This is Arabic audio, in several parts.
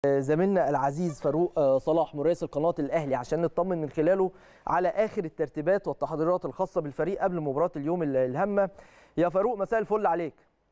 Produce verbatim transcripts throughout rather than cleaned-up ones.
زميلنا العزيز فاروق صلاح مراسل قناه الاهلي عشان نطمن من خلاله على اخر الترتيبات والتحضيرات الخاصه بالفريق قبل مباراه اليوم الهامه. يا فاروق مساء الفل عليك.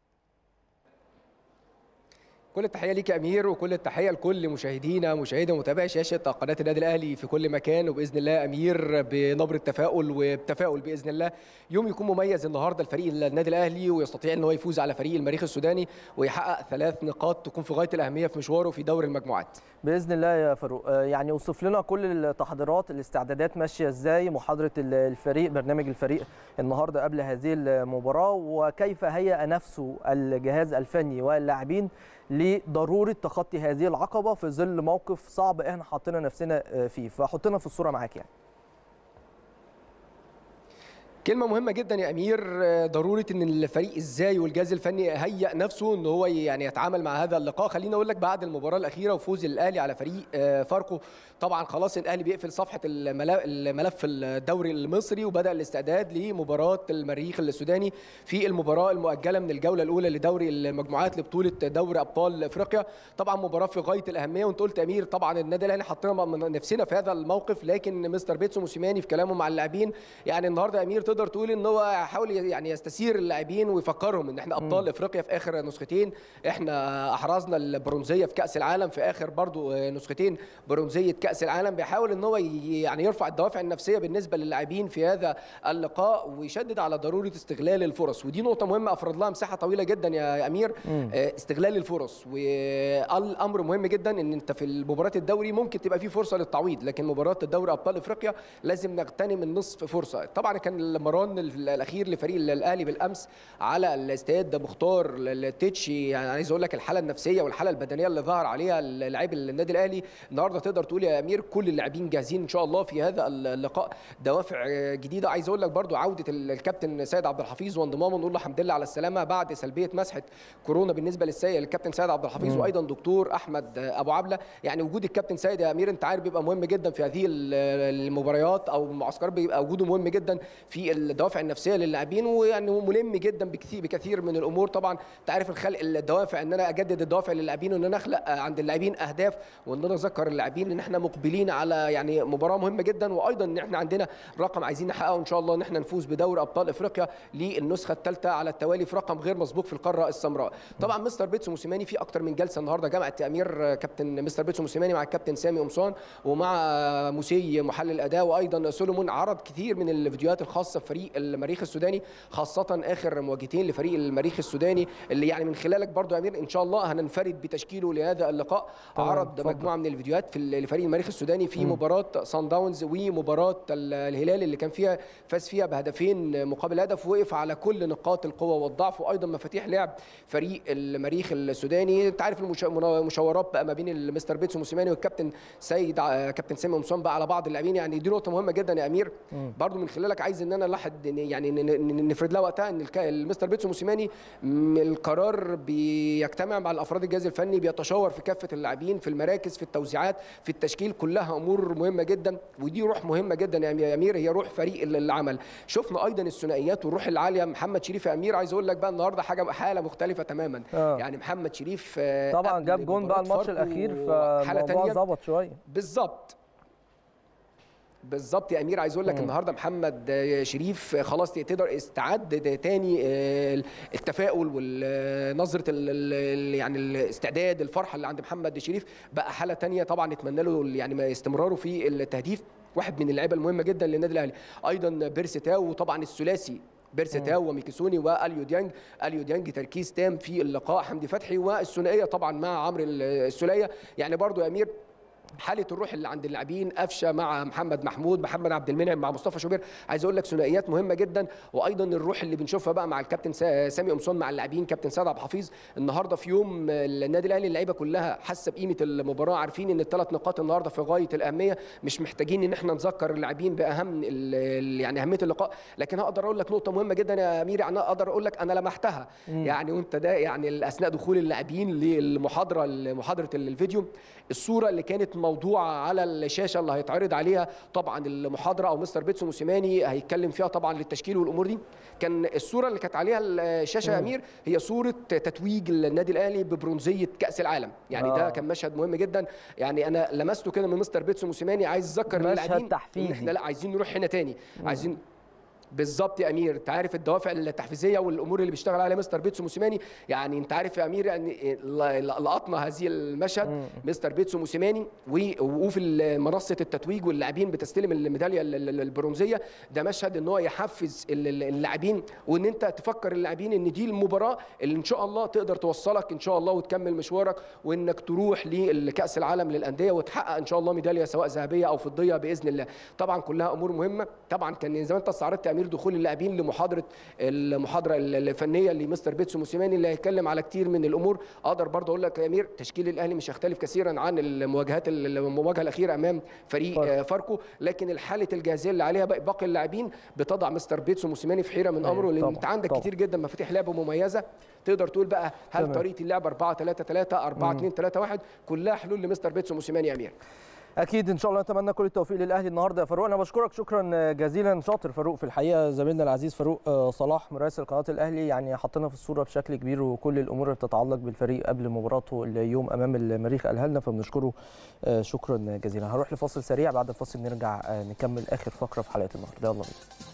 كل التحيه ليك يا امير، وكل التحيه لكل مشاهدينا مشاهدي ومتابعي شاشه قناه النادي الاهلي في كل مكان. وباذن الله يا امير بنبره تفاؤل وبتفاؤل باذن الله يوم يكون مميز النهارده لفريق النادي الاهلي، ويستطيع ان هو يفوز على فريق المريخ السوداني ويحقق ثلاث نقاط تكون في غايه الاهميه في مشواره في دوري المجموعات باذن الله. يا فاروق يعني اوصف لنا كل التحضيرات، الاستعدادات ماشيه ازاي، محاضره الفريق، برنامج الفريق النهارده قبل هذه المباراه، وكيف هيأ نفسه الجهاز الفني واللاعبين لضروره تخطي هذه العقبه في ظل موقف صعب احنا حاطين نفسنا فيه. فحطنا في الصوره معاك يعني. كلمة مهمة جدا يا أمير، ضرورة إن الفريق إزاي والجهاز الفني هيأ نفسه إن هو يعني يتعامل مع هذا اللقاء. خليني أقول لك بعد المباراة الأخيرة وفوز الأهلي على فريق فاركو، طبعا خلاص الأهلي بيقفل صفحة الملف الدوري المصري وبدأ الاستعداد لمباراة المريخ السوداني في المباراة المؤجلة من الجولة الأولى لدوري المجموعات لبطولة دوري أبطال أفريقيا. طبعا مباراة في غاية الأهمية، وأنت قلت يا أمير طبعا النادي الأهلي حطينا نفسنا في هذا الموقف، لكن مستر بيتسو موسيماني في كلامه مع اللاعبين يعني النهارده يا أمير تقدر تقول ان هو حاول يعني يستثير اللاعبين ويفكرهم ان احنا ابطال افريقيا في اخر نسختين، احنا احرزنا البرونزيه في كاس العالم في اخر برضو نسختين برونزيه كاس العالم. بيحاول ان هو يعني يرفع الدوافع النفسيه بالنسبه للاعبين في هذا اللقاء، ويشدد على ضروره استغلال الفرص، ودي نقطه مهمه افرض لها مساحه طويله جدا يا امير. مم. استغلال الفرص، والامر مهم جدا ان انت في مباراه الدوري ممكن تبقى في فرصه للتعويض، لكن مباراه الدوري ابطال افريقيا لازم نغتنم النصف فرصه. طبعا كان المران الاخير لفريق الاهلي بالامس على الاستاد مختار التتشي، يعني عايز اقول لك الحاله النفسيه والحاله البدنيه اللي ظهر عليها اللاعب النادي الاهلي النهارده تقدر تقول يا امير كل اللاعبين جاهزين ان شاء الله في هذا اللقاء. دوافع جديده، عايز اقول لك برضو عوده الكابتن سيد عبد الحفيظ وانضمامه، نقول له الحمد لله على السلامه بعد سلبيه مسحه كورونا بالنسبه للسيد الكابتن سيد عبد الحفيظ، وايضا دكتور احمد ابو عبله. يعني وجود الكابتن سيد يا امير انت عارف بيبقى مهم جدا في هذه المباريات او المعسكرات، بيبقى وجوده مهم جدا في الدوافع النفسيه للاعبين، ويعني ملم جدا بكثير بكثير من الامور. طبعا انت عارف الخلق الدوافع ان انا اجدد الدوافع للاعبين، وان انا اخلق عند اللاعبين اهداف، وان انا اذكر اللاعبين ان احنا مقبلين على يعني مباراه مهمه جدا، وايضا ان احنا عندنا رقم عايزين نحققه ان شاء الله، ان احنا نفوز بدوري ابطال افريقيا للنسخه الثالثه على التوالي في رقم غير مسبوق في القاره السمراء. طبعا مستر بيتسو موسيماني في اكثر من جلسه النهارده جمعت امير كابتن مستر بيتسو موسيماني مع الكابتن سامي قمصان ومع موسي محلل اداء، وايضا سولومون، عرض كثير من الفيديوهات الخاصه بفريق المريخ السوداني، خاصه اخر مواجهتين لفريق المريخ السوداني اللي يعني من خلالك برضو يا امير ان شاء الله هننفرد بتشكيله لهذا اللقاء. عرض فضل. مجموعه من الفيديوهات في لفريق المريخ السوداني في م. مباراه سان داونز ومباراه الهلال اللي كان فيها فاز فيها بهدفين مقابل هدف، وقف على كل نقاط القوه والضعف، وايضا مفاتيح لعب فريق المريخ السوداني. انت عارف المشاورات بقى ما بين المستر بيتسو موسيماني والكابتن سيد كابتن سامي قمصان بقى على بعض اللاعبين، يعني دي نقطه مهمه جدا يا امير. م. برضو من خلالك عايز ان انا لاحظ يعني نفرد لها وقتها ان المستر بيتسو موسيماني القرار بيجتمع مع الافراد الجهاز الفني، بيتشاور في كافه اللاعبين في المراكز في التوزيعات في التشكيل، كلها امور مهمه جدا، ودي روح مهمه جدا يا امير، هي روح فريق العمل. شفنا ايضا الثنائيات والروح العاليه. محمد شريف يا امير عايز اقول لك بقى النهارده حاجه حاله مختلفه تماما. آه. يعني محمد شريف طبعا جاب جون بقى الماتش الاخير فالموضوع ظبط شويه بالظبط بالظبط يا امير. عايز اقول لك النهارده محمد شريف خلاص تقدر استعد تاني التفاؤل والنظره يعني الاستعداد الفرحه اللي عند محمد شريف بقى حاله تانيه. طبعا نتمنى له يعني استمراره في التهديف، واحد من اللعيبه المهمه جدا للنادي الاهلي. ايضا بيرسي تاو، وطبعا الثلاثي بيرسي تاو وميكيسوني واليو ديانج. اليو ديانج تركيز تام في اللقاء، حمدي فتحي، والثنائيه طبعا مع عمرو السوليه. يعني برضو يا امير حاله الروح اللي عند اللاعبين، قفشه مع محمد محمود، محمد عبد المنعم مع مصطفى شوبير، عايز اقول لك ثنائيات مهمه جدا. وايضا الروح اللي بنشوفها بقى مع الكابتن سامي قمصان مع اللاعبين، كابتن سيد عبد الحفيظ. النهارده في يوم النادي الاهلي اللعيبه كلها حاسه بقيمه المباراه، عارفين ان الثلاث نقاط النهارده في غايه الاهميه، مش محتاجين ان احنا نذكر اللاعبين باهم يعني اهميه اللقاء. لكن هقدر اقول لك نقطه مهمه جدا يا امير، يعني اقدر اقول لك انا لمحتها مم. يعني وانت ده يعني اثناء دخول اللاعبين للمحاضره محاضره الفيديو، الصوره اللي كانت الموضوع على الشاشه اللي هيتعرض عليها طبعا المحاضره، او مستر بيتسو موسيماني هيتكلم فيها طبعا للتشكيل والامور دي. كان الصوره اللي كانت عليها الشاشه يا امير هي صوره تتويج النادي الاهلي ببرونزيه كاس العالم، يعني آه. ده كان مشهد مهم جدا، يعني انا لمسته كده من مستر بيتسو موسيماني، عايز اذكر اللاعبين ان احنا لا عايزين نروح هنا تاني، مم. عايزين بالظبط يا امير. انت عارف الدوافع التحفيزيه والامور اللي بيشتغل عليها مستر بيتسو موسيماني، يعني انت عارف يا امير يعني لقطنا هذه المشهد مم. مستر بيتسو موسيماني ووقوف منصه التتويج واللاعبين بتستلم الميداليه البرونزيه، ده مشهد ان هو يحفز اللاعبين، وان انت تفكر اللاعبين ان دي المباراه اللي ان شاء الله تقدر توصلك ان شاء الله وتكمل مشوارك، وانك تروح لكاس العالم للانديه وتحقق ان شاء الله ميداليه سواء ذهبيه او فضيه باذن الله. طبعا كلها امور مهمه. طبعا كان زي ما انت استعرضت يا امير دخول اللاعبين لمحاضره المحاضره الفنيه لمستر بيتسو موسيماني اللي هيتكلم على كتير من الامور. اقدر برضه اقول لك يا امير تشكيل الاهلي مش هيختلف كثيرا عن المواجهات المواجهه الاخيره امام فريق فاركو، لكن حاله الجاهزيه اللي عليها باقي اللاعبين بتضع مستر بيتسو موسيماني في حيره من امره، لان انت عندك طبعًا. كتير جدا مفاتيح لعب مميزه، تقدر تقول بقى هل طبعًا. طريقه اللعب أربعة ثلاثة ثلاثة أربعة اثنين ثلاثة واحد كلها حلول لمستر بيتسو موسيماني يا امير. اكيد ان شاء الله نتمنى كل التوفيق للاهلي النهارده يا فاروق. انا بشكرك شكرا جزيلا، شاطر فاروق في الحقيقه، زميلنا العزيز فاروق صلاح مراسل قناه الاهلي، يعني حطينا في الصوره بشكل كبير وكل الامور اللي بتتعلق بالفريق قبل مباراته اليوم امام المريخ قالها لنا، فبنشكره شكرا جزيلا. هنروح لفاصل سريع، بعد الفاصل نرجع نكمل اخر فقره في حلقه النهارده. يلا بينا.